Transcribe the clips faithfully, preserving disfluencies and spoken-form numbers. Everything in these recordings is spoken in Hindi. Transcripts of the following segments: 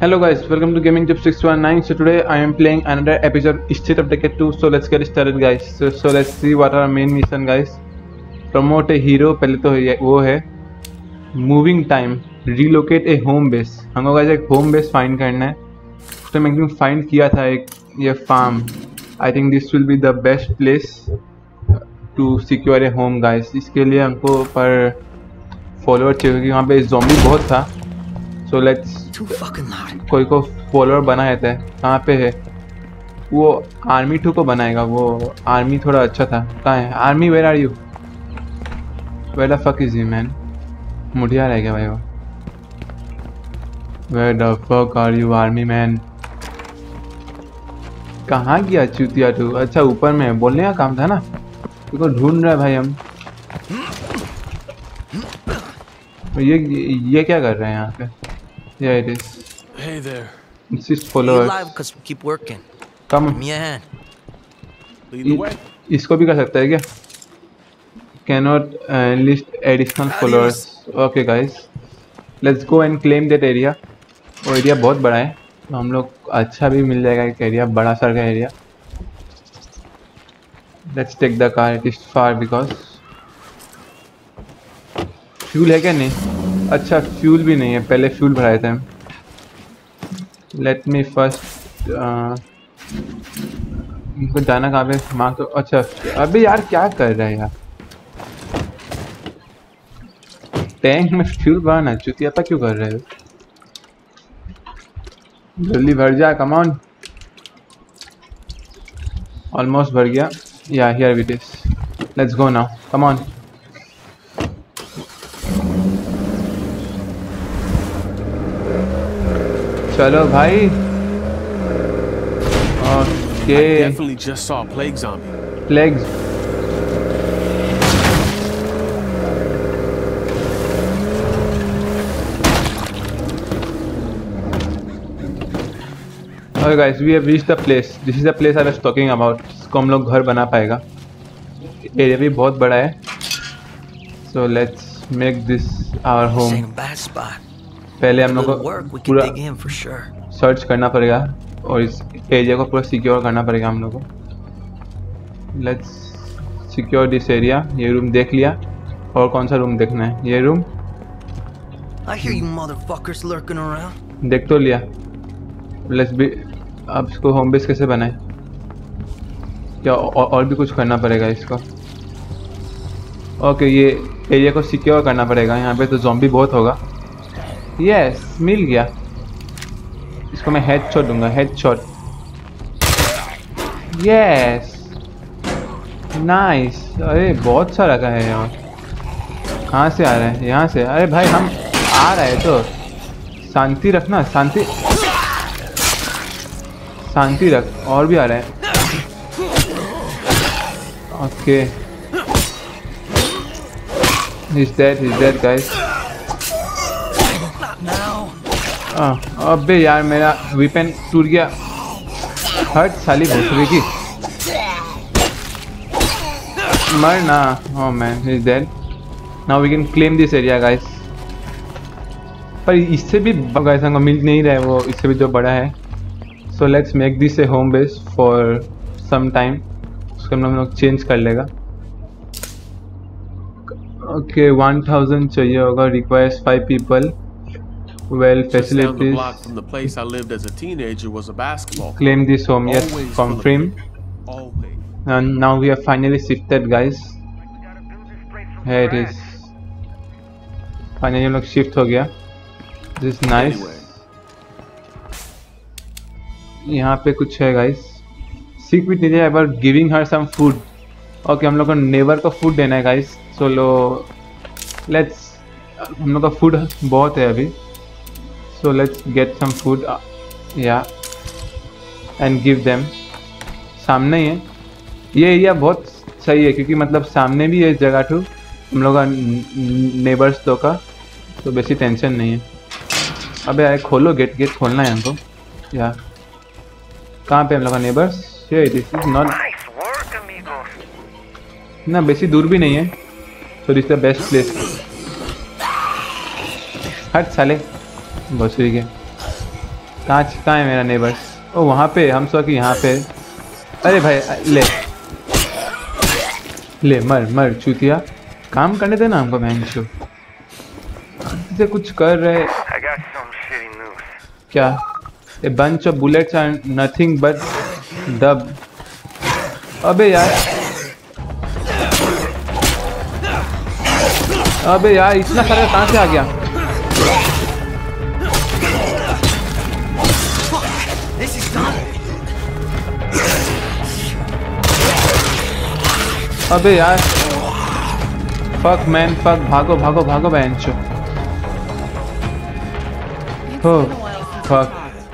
Hello guys, welcome to Gaming Tip six one nine. So today I am playing another episode State of Decay two. So let's get started guys. So, so let's see what our main mission guys. Promote a hero. पहले तो वो है Moving time. Relocate a home base. हमको guys एक home base find करना है. तो मैंने find किया था एक ये farm. I think this will be the best place to secure a home guys. इसके लिए हमको पर follower चाहिए क्योंकि वहाँ पे zombie बहुत था. So let's कोई को फॉलोअर बना देता है. कहाँ पे है वो? आर्मी टू को बनाएगा. वो आर्मी थोड़ा अच्छा था. कहाँ है army? Where are you? Where the fuck is you man? मुठिया रह गया भाई वो. Where the fuck are you army man? कहाँ गया चूतिया टू? अच्छा ऊपर में बोलने का काम था ना. देखो ढूंढ रहा है भाई हम. ये ये क्या कर रहे हैं यहाँ पे? Yeah, it is. Hey there. It's just followers. Alive because we keep working. Come. Give me a hand. Lead the way. इसको भी कर सकता है क्या? Cannot uh, enlist additional followers. Okay guys, let's go and claim that area. वो एरिया बहुत बड़ा है तो हम लोग अच्छा भी मिल जाएगा. एक एरिया बड़ा सा का area. Let's take the car. It is far because fuel है क्या? नहीं. अच्छा फ्यूल भी नहीं है. पहले फ्यूल भराए थे हम. लेट मी फर्स्ट इनको जाना कहाँ पे मार्क तो. अच्छा अबे यार क्या कर रहा है यार? टैंक में फ्यूल भराना चुतिया था. क्यों कर रहे हो? जल्दी भर जा. Come on. ऑलमोस्ट भर गया. Yeah here it is. Let's go now. Come on. चलो भाई. Okay. Definitely just saw a plague zombie. Plagues. Okay guys, we have reached the place. This is the place I was talking about. इसको हम लोग घर बना पाएगा. एरिया भी बहुत बड़ा है. So let's make this our home. पहले हम लोग को पूरा सर्च करना पड़ेगा और इस एरिया को पूरा सिक्योर करना पड़ेगा हम लोग को. Let's secure this area. ये रूम देख लिया. और कौन सा रूम देखना है? ये रूम देख तो लिया. लेट्स भी. अब इसको होम बेस कैसे बनाए? क्या और, और भी कुछ करना पड़ेगा इसको? ओके ये एरिया को सिक्योर करना पड़ेगा. यहाँ पे तो ज़ॉम्बी बहुत होगा. यस yes, मिल गया. इसको मैं हेड शॉट दूंगा. Head shot. Yes nice. अरे बहुत सारा का है यहाँ. कहाँ से आ रहा है? यहाँ से. अरे भाई हम आ रहे हैं तो शांति रखना. शांति शांति रख. और भी आ रहे हैं. Okay is that is that guys. अबे यार मेरा वेपन टूट गया. हट साली भोसड़ी की. मरना. Oh man is dead. Now we can claim this area guys. पर इससे भी गाइस हमको मिल नहीं रहा है वो. इससे भी जो बड़ा है. So let's make this a home base for some time. उसको हम लोग चेंज कर लेगा. ओके वन थाउजेंड चाहिए होगा. Requires five people. Well, facilities. From the place I lived as a teenager was a basketball. Claim this home. Yes, confirm. Always. And now we have finally shifted, guys. Here it is. Finally, हम लोग shift हो गया. This is nice. यहाँ पे कुछ है, guys. Seek with Nidhi about giving her some food. Okay, हम लोग को neighbor को food देना है, guys. So low, let's. हम लोग का food बहुत है अभी. So let's get some food, uh, yeah, and give them. सामने ही है. ये एरिया बहुत सही है क्योंकि मतलब सामने भी है जगह टू हम लोग का नेबर्स दो का. तो बेसी टेंशन नहीं है. अबे यार खोलो गेट. गेट खोलना है हमको. या कहाँ पे हम लोग का नेबर्स? ये इट इज नॉट ना. बेसी दूर भी नहीं है. So this the best place. हट साले भोसड़ी के. कहाँ कहाँ है मेरा नेबर्स? ओ वहाँ पे, हम सो कि यहाँ पे। अरे भाई ले ले मर मर चूतिया, काम करने देना हमको बहन चो। से कुछ कर रहे क्या? A bunch of bullets are nothing but dub. अबे यार, अबे यार इतना सारा कहाँ से आ गया? अबे यार फक मैन फक, भागो भागो भागो बेंचो। हो फक,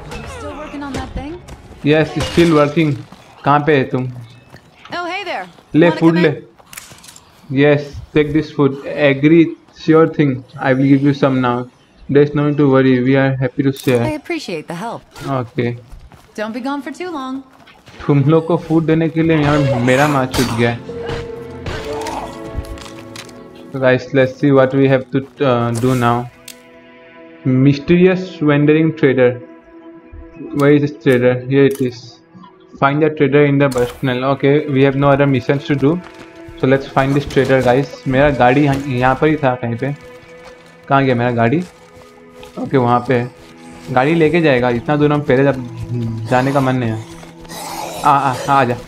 यस स्टिल वर्किंग। कहाँ पे है तुम? ले फूड ले। Yes take this food, agree, sure thing, I will give you some now, there is no need to worry, we are happy to share. I appreciate the help. Okay, Don't be gone for too long. तुम लोग को फूड देने के लिए यार मेरा माँ छूट गया है। So guys, let's see what we have to uh, do now. Mysterious wandering trader. Where is this trader? Here it is. Find the trader in the bus tunnel. Okay, we have no other missions to do. So let's find this trader, guys. मेरा गाड़ी यहाँ पर ही था कहीं पे। कहाँ गया मेरा गाड़ी? ओके वहाँ पे है। गाड़ी लेके जाएगा, इतना दूर हम पहले जब जाने का मन नहीं है। आ आ आ जा,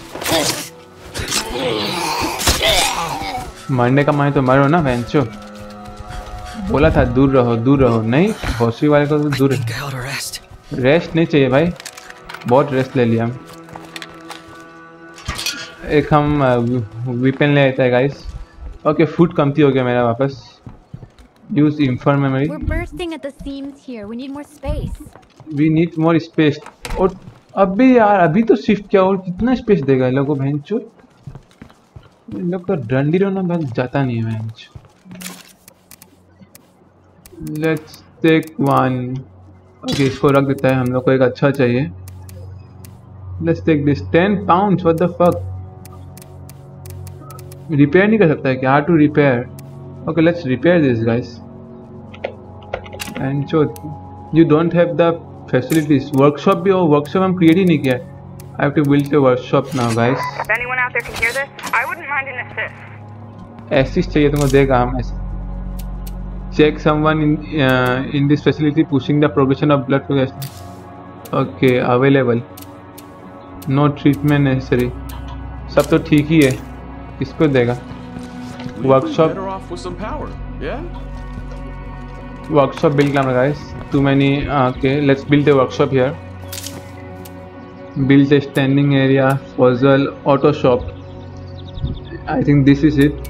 मरने का मन तो मरो ना बेंचो। बोला था दूर रहो दूर रहो, नहीं भोसड़ी वाले को तो दूर। रेस्ट नहीं चाहिए भाई, बहुत रेस्ट ले लिया हम। एक हम वीपन ले लेते हैं गाइस। ओके फूड कमती हो गया मेरा वापस। Use inform memory. We're bursting at the seams here. We need more space. We need more space. और अबे यार अभी तो शिफ्ट किया और कितना स्पेस देगा लोगों को बेंचो? इन लोग का डंडी रोना बस जाता नहीं है bench. Let's take one. Okay इसको रख देता है, हम लोग को एक अच्छा चाहिए। Let's take this ten pounds, what the fuck. Repair नहीं कर सकता है क्या? How to repair? Okay let's repair this guys. And जो you don't have the facilities. Workshop भी हो, वर्कशॉप हम क्रिएट ही नहीं किया। I have to build a workshop now guys. If anyone out there can hear this, I wouldn't mind an assist. Assist चाहिए तुमको, देगा हम। Check someone in uh, in this facility pushing the progression of blood to gas. Okay, available. No treatment necessary. सब तो ठीक ही है, किसको देगा? Workshop. Better off with some power, yeah? Workshop build करना guys. Too many. Okay, let's build a workshop here. Build a standing area, puzzle, auto shop. I think this is it.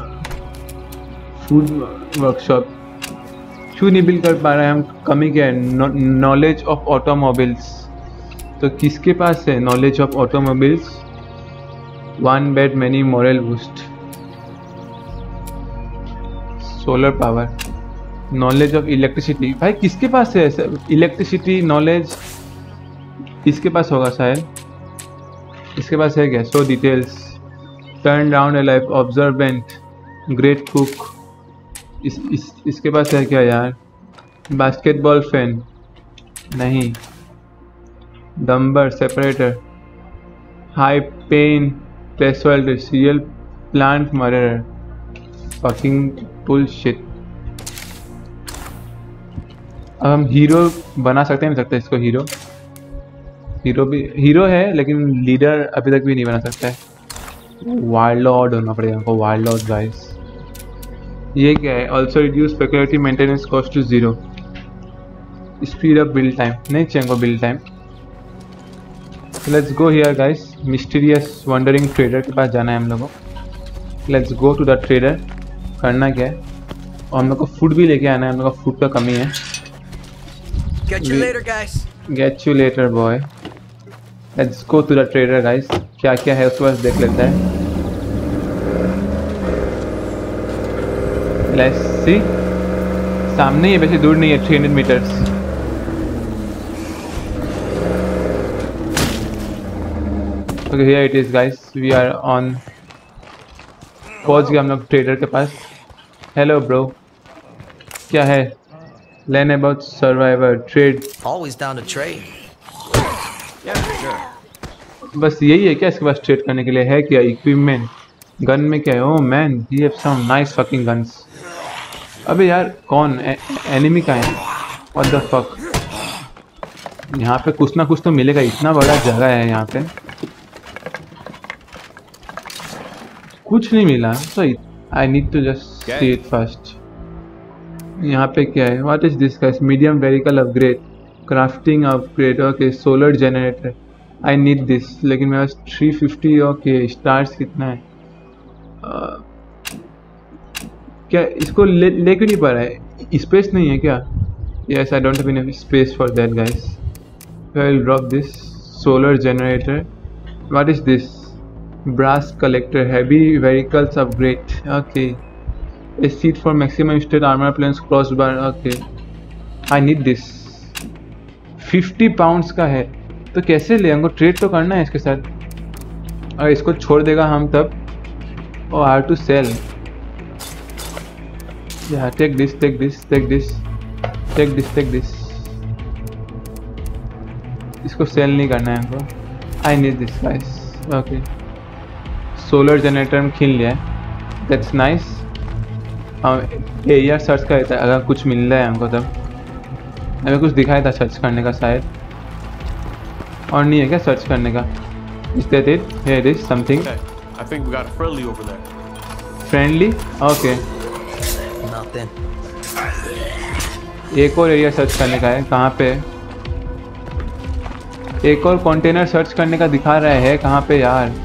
Food workshop. क्यों नहीं बिल्ड कर पा रहे हैं हम? कमी क्या है? Knowledge of automobiles. तो किसके पास है knowledge of automobiles? One bed many moral boost. Solar power, knowledge of electricity. भाई किसके पास है इलेक्ट्रिसिटी नॉलेज? इसके पास होगा शायद, इसके पास है क्या? So details, turn round a life, observant, great cook. इस, इस इसके पास है क्या यार? बास्केटबॉल फैन नहीं, dumber separator, high pain threshold, serial plant murderer, fucking bullshit. अब हम हीरो बना सकते हैं, नहीं सकते इसको हीरो? हीरो भी हीरो है लेकिन लीडर अभी तक भी नहीं बना सकता है। वाइल्ड लॉर्ड होना पड़ेगा हमको, वाइल्ड लॉर्ड गाइस। ये क्या है? Also reduce speculative maintenance cost to zero, speed up build time. नहीं चाहिए हमको build time. Let's go here guys, mysterious wandering trader के पास जाना है हम लोगों को। Let's go to the trader. करना क्या है? और हम लोग को फूड भी लेके आना है, हम लोग का फूड का कमी है। Catch you later, guys. Get you later, boy. Let's go to the trader, guys. क्या क्या है उसके पास देख लेता है। Let's see. सामने ही, वैसे दूर नहीं है, three hundred metres. Okay, here it is, guys. We are on. पहुंच गए हम लोग ट्रेडर के पास। हेलो ब्रो, क्या है? Learn about survivor, trade. Always down to trade. Yeah, sure. बस यही है क्या इसके पास ट्रेड करने के लिए? है क्या इक्विपमेंट? गन में क्या है? Oh man, he have some nice fucking guns. अबे यार कौन एनिमी का है? What the fuck? यहाँ पे कुछ ना कुछ तो मिलेगा, इतना बड़ा जगह है यहाँ पे। कुछ नहीं मिला तो I need to just see it first. यहाँ पे क्या है? What is this guys? Medium vehicle upgrade, crafting upgrade, okay solar generator. I need this, लेकिन मेरे पास थ्री फिफ्टी ओके स्टार्स कितना है? uh, क्या इसको ले ले क्यों नहीं पा रहा है? स्पेस नहीं है क्या? Yes I don't have enough space for that guys. I will drop this solar generator. What is this? brass collector, heavy vehicles upgrade, okay, a seat for maximum state armor planes crossbar, okay, I need this। Fifty pounds का है तो कैसे ले? हमको ट्रेड तो करना है इसके साथ। और इसको छोड़ देगा हम तब। Oh how to sell? Yeah take this take this take this take this take this. इसको सेल नहीं करना है हमको। I need this guys, okay. Solar generator में खींच लिया है, दैट्स नाइस। हम एरिया सर्च कर देता है अगर कुछ मिल रहा है हमको तब। हमें कुछ दिखाया था सर्च करने का शायद, और नहीं है क्या सर्च करने का? Is that it? Here it is something I think we got a friendly over there. Friendly, okay. Nothing. एक और एरिया सर्च करने का है, कहाँ पे? एक और कंटेनर सर्च करने का दिखा रहा है, कहाँ पे यार?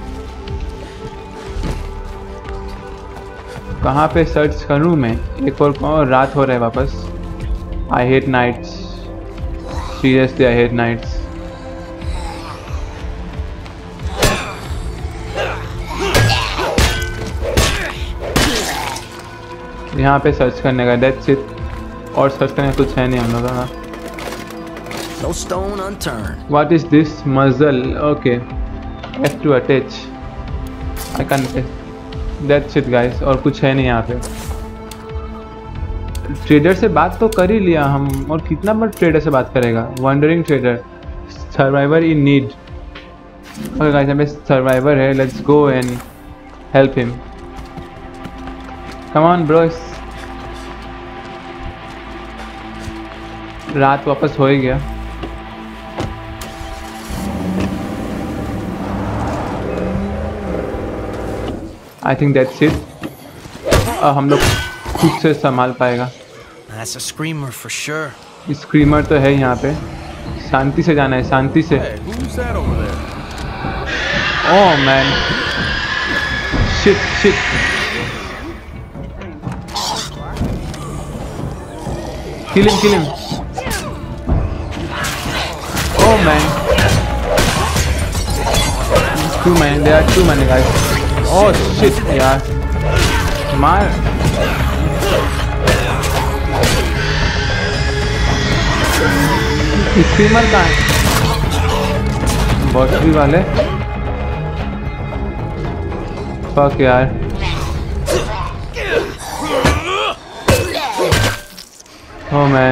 कहाँ पे सर्च करूँ मैं? एक और, और रात हो रहा है वापस। I hate nights, seriously I hate nights. यहाँ पे सर्च करने का, दैट्स इट। और सर्च करने का कुछ है नहीं हम लोगों का। No stone unturned. What is this? Muzzle, okay, F to attach, I can't। That's it guys, और कुछ है नहीं यहाँ पे। ट्रेडर से बात तो कर ही लिया हम, और कितना बार ट्रेडर से बात करेगा? Wandering trader, survivor in need. Okay guys, यहाँ पे सर्वाइवर है, let's go and help him. Come on bros. रात वापस हो ही गया। I think that's it. हम लोग खुद से संभाल पाएगा। That's a screamer for sure. Screamer तो है यहाँ पे। शांति से जाना है, शांति से। Hey, who's that over there? Oh man, shit shit. Kill him, kill him. Oh man, two man, there are two man guys. Oh shit यार, मार। स्क्रीमर कहाँ है? बॉटरी वाले, फक यार। ओ मैं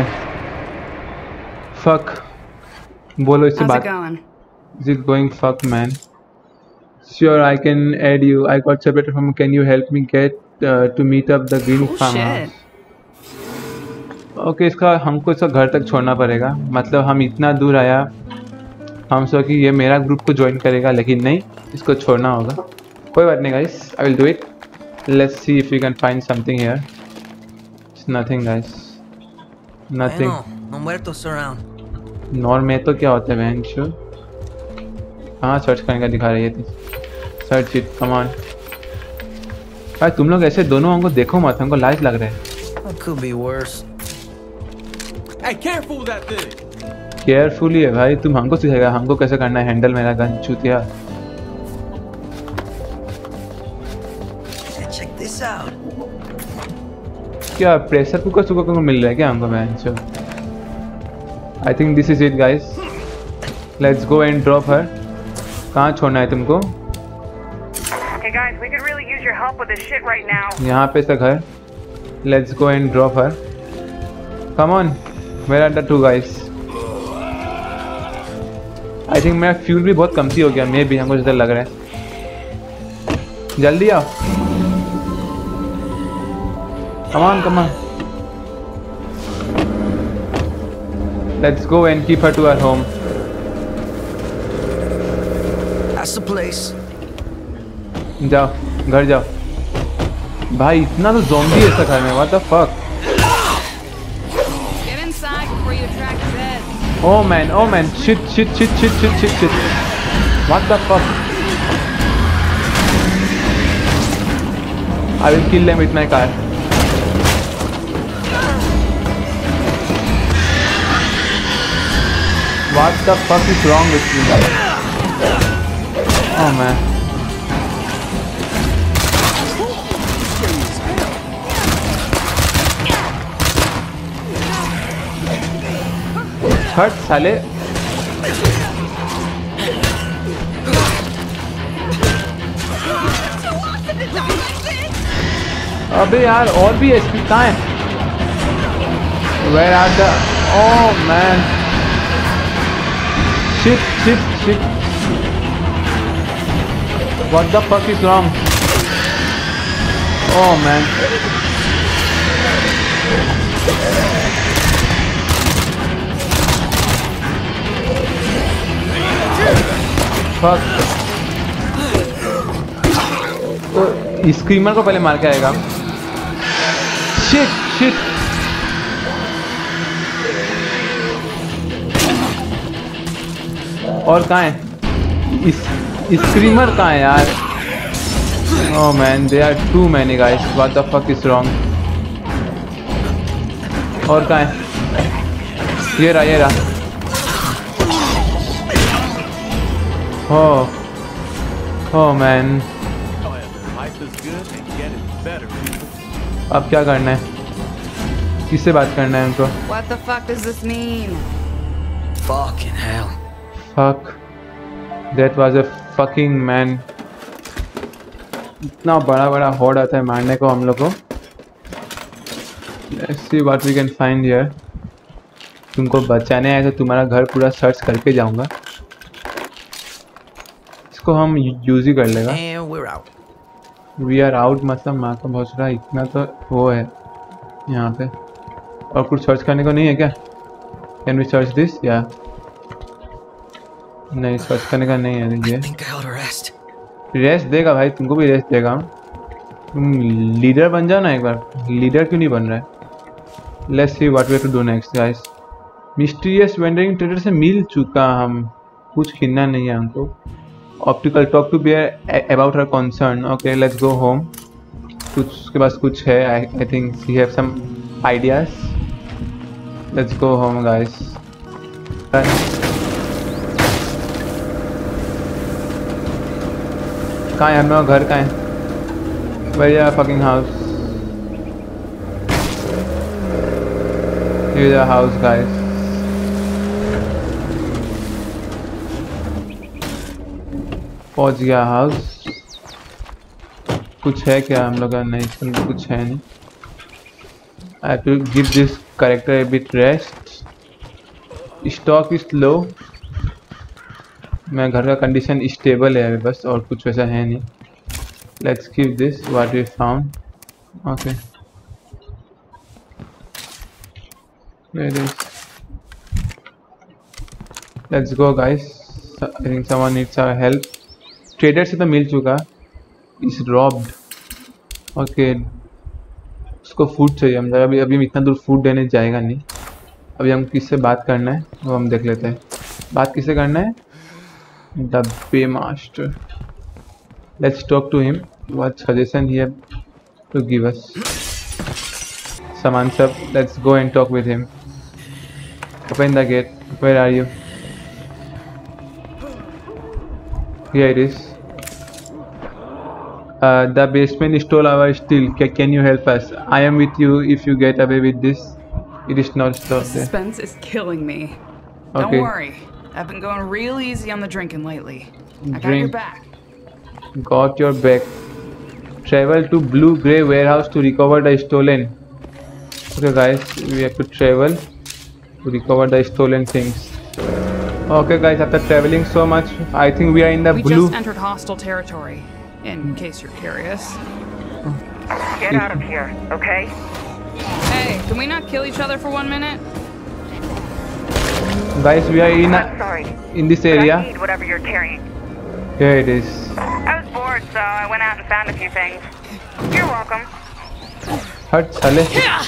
फक, बोलो इससे बात। Is it going? Fuck man. Sure, I can add you. I got separated from. Can you help me get uh, to meet up the green farmhouse? Okay, इसका हमको इसका घर तक छोड़ना पड़ेगा। मतलब हम इतना दूर आया, हम सोचा कि ये मेरा ग्रुप को ज्वाइन करेगा, लेकिन नहीं, इसको छोड़ना होगा। कोई बात नहीं guys, I will do it. Let's see if we can find something here. It's nothing guys, nothing. No muertos around. नॉर में तो क्या होता है बहन शो? कहाँ सर्च करने का दिखा रही है? Search it, come on. भाई तुम लोग ऐसे दोनों हमको देखो मत, हमको लाज लग रहा है। It could be worse. Hey, careful with that thing. Carefully है भाई, तुम हमको सिखाएगा हमको कैसे करना है हैंडल मेरा गन, चूतिया। Check this out. क्या प्रेशर कुकर सुकर को मिल रहा है क्या हमको बहन शो? I think this is it guys, let's go and drop her. कहाँ छोड़ना है तुमको? Hey guys, we could really use your help with this shit right now. यहाँ पे से घर, let's go and drop her. Come on. Where are the two guys? I think मेरा फ्यूल भी बहुत कमती हो गया, मे भी हमको जितना लग रहा है. जल्दी आओ. Come on, come on. Let's go and keep her to our home. That's the place. जाओ, घर जाओ. भाई इतना तो ज़ॉम्बी है इस घर में. What the fuck? Get inside before you attract Zed. Oh man, oh man, shit, shit, shit, shit, shit, shit, shit. What the fuck? I will kill them with my car. What the fuck is wrong with you? Oh man. हट साले. अबे यार और भी एचपी कहाँ है? Where are the? Oh man. Shit, shit, shit. What the fuck is wrong? Oh man. Fuck. तो स्क्रीमर को पहले मार के आएगा. Shit, shit. और कहाँ है? इस स्क्रीमर कहाँ है यार? Oh man, there are too many guys. What the fuck is wrong? और कहाँ है? ये रहा, ये रहा. Oh, oh man. Life is good and get it better, people. अब क्या करना है? किससे बात करना है उनको? What the fuck does this mean? Fucking hell. Fuck. That was a fucking man. इतना बड़ा बड़ा हॉर्ड आता है मारने को हम लोग को. Let's see what we can find here. तुमको बचाने आए तो तुम्हारा घर पूरा सर्च करके जाऊंगा. इसको हम यूज ही कर लेगा. And we're out. We are out मतलब माँ का भौसड़ा इतना तो वो है यहाँ पे. और कुछ सर्च करने को नहीं है क्या? Can we search this? Yeah. नहीं सर्च करने का नहीं है ये. I think I ought to rest. Rest देगा भाई, तुमको भी रेस्ट देगा. तुम लीडर बन जाओ ना एक बार. लीडर क्यों नहीं बन रहा है? Let's see what we have to do next guys. Mysterious wandering trader से मिल चुका हम. कुछ किन्ना नहीं है हमको. Optical talk to bear about her concern. Okay let's go home. कुछ उसके पास कुछ है. I I think she have some ideas. Let's go home guys. कहाँ है हम लोग? घर कहाँ है? Where is fucking house? Here is our house, guys. पहुंच गया हाउस. कुछ है क्या हम लोग का? नहीं, इसमें कुछ है नहीं. I have to give this character a bit rest. Stock is low. मैं घर का कंडीशन स्टेबल है अभी बस, और कुछ वैसा है नहीं. Let's keep this what we found. Okay let's go guys. I think someone needs our help. Trader से तो मिल चुका. Is robbed. ओके उसको फूड चाहिए. हम अभी अभी इतना दूर फूड देने जाएगा नहीं. अभी हम किससे बात करना है वो हम देख लेते हैं. बात किससे करना है? The Paymaster. Let's talk to him. What suggestion he have to give us? Saman sir, let's go and talk with him. Open the gate. Where are you? Here it is. Uh, the basement stole our steel. Ca- Can you help us? I am with you if you get away with this. It is not stopped there. Suspense is killing me. Okay. Don't worry. I've been going real easy on the drinking lately. I got your Drink. back. Got your back. Travel to Blue Grey warehouse to recover the stolen. Okay guys, we have to travel to recover the stolen things. Okay guys, after traveling so much, I think we are in the We blue. just entered hostile territory, in case you're curious. Get out of here, okay? Hey, can we not kill each other for one minute? Guys, we are in I'm a, sorry, in this but I area. need whatever you're carrying. Here it is. I was bored, so I went out and found a few things. You're welcome. Hurt sale.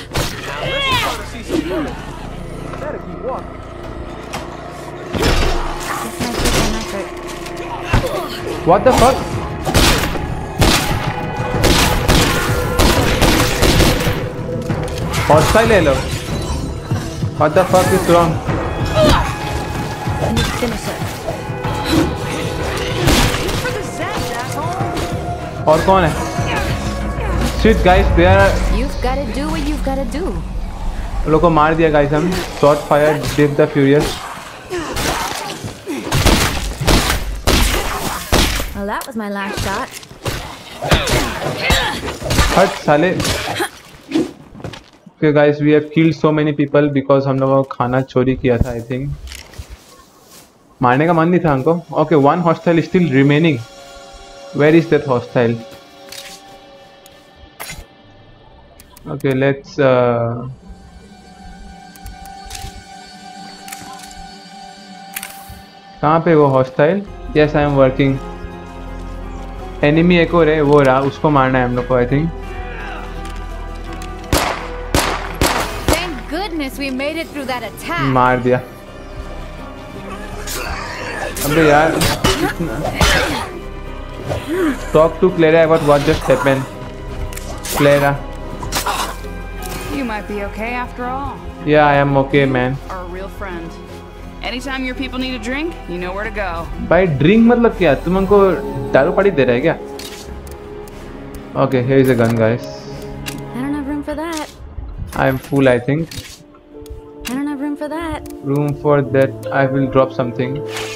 What the fuck? Hostile hello. What the fuck is wrong? Finish it. और कौन है? Shit guys, they are. You've got to do what you've got to do. लोगों को मार दिया guys हम. Shot fired, Dave the Furious. Well, that was my last shot. हट साले. Okay guys, we have killed so many people because हम लोगों को खाना चोरी किया था I think. मारने का मन नहीं था हमको. Okay, one hostile is still remaining. Where is that hostile? Okay, let's uh, कहाँ पे वो hostile? Yes, I am working. Enemy एक और है, वो रहा, उसको मारना है हम लोग को I think. Thank goodness we made it through that attack. मार दिया. अबे यार. Talk to Clara about what just happened. Clara. You might be okay after all. Yeah, I am okay, man. Are a real friend. Anytime your people need a drink, you know where to go. भाई drink मतलब क्या? तुम हमको दारू पानी दे रहे हैं क्या? Okay, here is a gun, guys. I don't have room for that. I am full, I think. I don't have room for that. Room for that. I will drop something.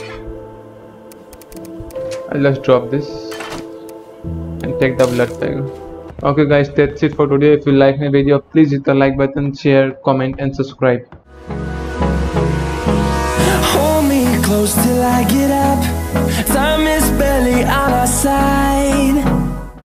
I'll just drop this and take the blood bag. Okay guys, that's it for today. If you like my video, please hit the like button, share, comment and subscribe. Hold me close till I get up. Time is barely on our side.